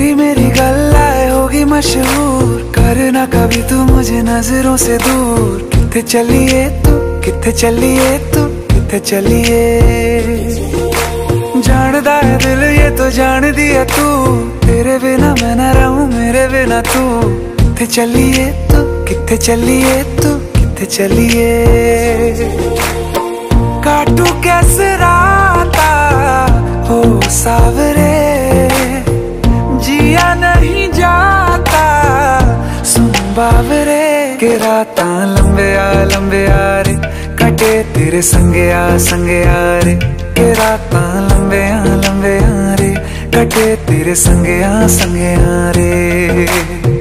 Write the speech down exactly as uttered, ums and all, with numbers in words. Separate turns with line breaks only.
तेरी मेरी गल्लाए होगी मशहूर, करना कभी तू मुझे नजरों से दूर। किथे चलिए तू, किथे चलिए तू, किथे चलिए। जानदा है दिल ये तो जान दिया तू, तेरे बिना मैं ना रहूं मेरे बिना तू। किथे चलिए तू, किथे चलिए तू, किथे चलिए। काटू कैसे राता हो सावरे, जिया नहीं जाता सुन बावरे। के राता लंबे आ लंबे आ रे, कटे तेरे संगे आ संगे आ रे। के राता लंबे आ लंबे आ रे, कटे तेरे संगे आ संगे आ रे।